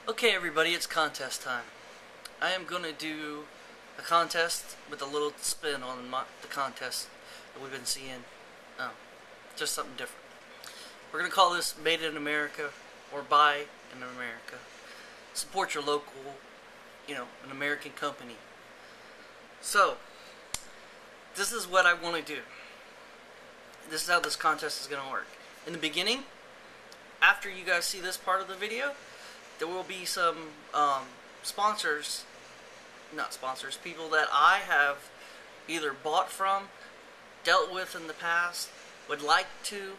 Okay, everybody, it's contest time. I am going to do a contest with a little spin on the contest that we've been seeing. Um, just something different. We're going to call this Made in America or Buy in America. Support your local, an American company. So, this is what I want to do. This is how this contest is going to work. In the beginning, after you guys see this part of the video, there will be some sponsors, not sponsors, people that I have either bought from, dealt with in the past, would like to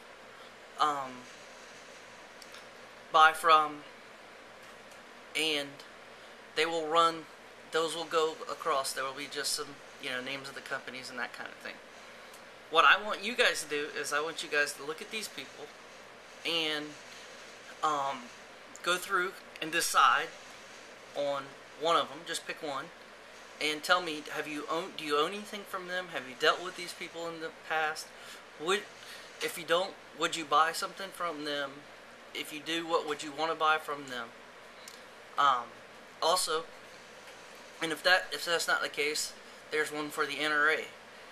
buy from, and they will run, those will go across. There will be just some, names of the companies and that kind of thing. What I want you guys to do is I want you guys to look at these people and go through and decide on one of them. Just pick one and tell me, do you own anything from them? Have you dealt with these people in the past? If you don't, would you buy something from them? If you do, what would you want to buy from them? Also, and if that's not the case, there's one for the NRA.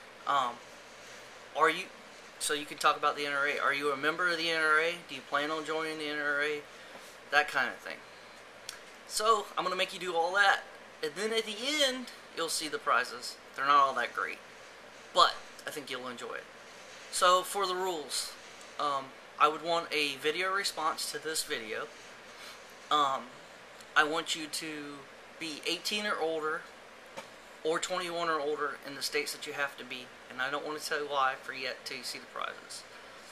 So you can talk about the NRA. Are you a member of the NRA? Do you plan on joining the NRA? That kind of thing. So, I'm going to make you do all that. And then at the end, you'll see the prizes. They're not all that great. But, I think you'll enjoy it. So, for the rules, I would want a video response to this video. I want you to be 18 or older, or 21 or older in the states that you have to be. And I don't want to tell you why yet till you see the prizes.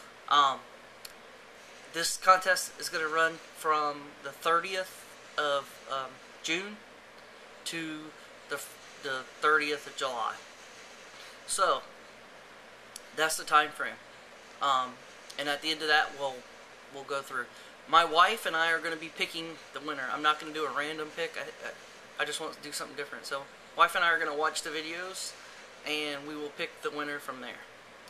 This contest is going to run from the 30th of June to the 30th of July. So, that's the time frame. And at the end of that, we'll go through. My wife and I are going to be picking the winner. I'm not going to do a random pick. I just want to do something different. So, wife and I are going to watch the videos, and we will pick the winner from there.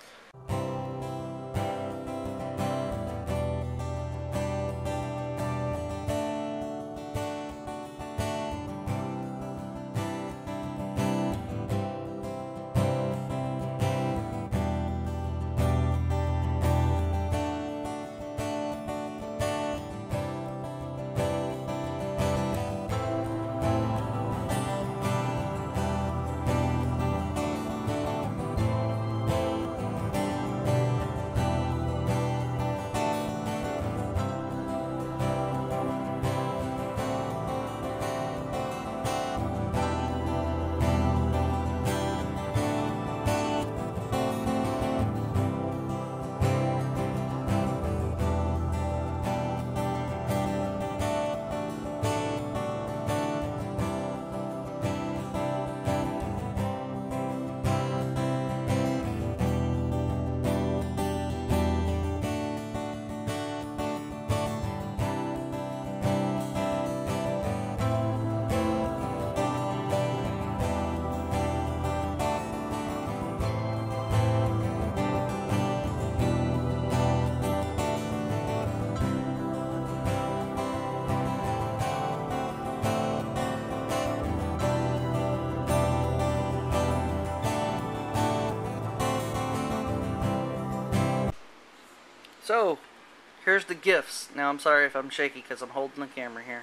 So, here's the gifts. Now, I'm sorry if I'm shaky because I'm holding the camera here.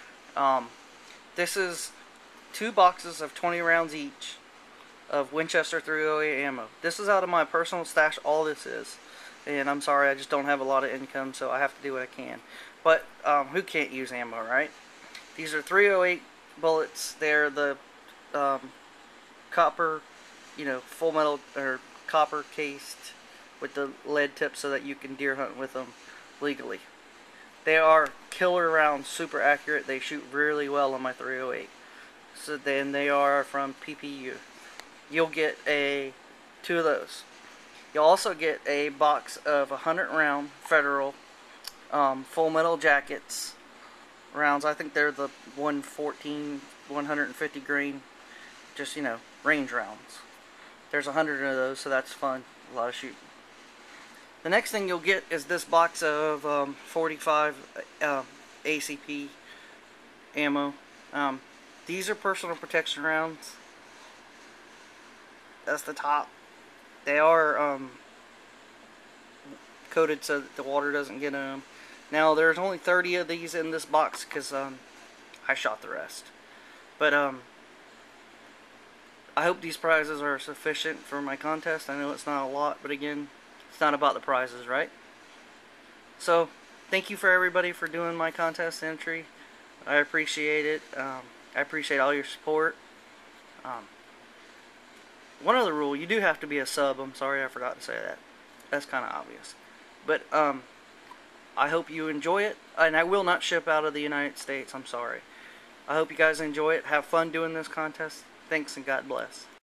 This is 2 boxes of 20 rounds each of Winchester .308 ammo. This is out of my personal stash, all this is. And I'm sorry, I just don't have a lot of income, so I have to do what I can. But, who can't use ammo, right? These are .308 bullets. They're the copper, full metal, or copper cased with the lead tip so that you can deer hunt with them legally. They are killer rounds, super accurate. They shoot really well on my .308. So then they are from PPU. You'll get 2 of those. You'll also get a box of 100 round Federal full metal jackets rounds. I think they're the 114, 150 grain, just, range rounds. There's 100 of those, so that's fun. A lot of shooting. The next thing you'll get is this box of 45 ACP ammo. These are personal protection rounds. That's the top. They are coated so that the water doesn't get in them. Now there's only 30 of these in this box because I shot the rest. But I hope these prizes are sufficient for my contest. I know it's not a lot, but again, it's not about the prizes, right? So, thank you for everybody for doing my contest entry. I appreciate it. I appreciate all your support. One other rule, you do have to be a sub. I'm sorry I forgot to say that. That's kind of obvious. But I hope you enjoy it. And I will not ship out of the United States. I'm sorry. I hope you guys enjoy it. Have fun doing this contest. Thanks and God bless.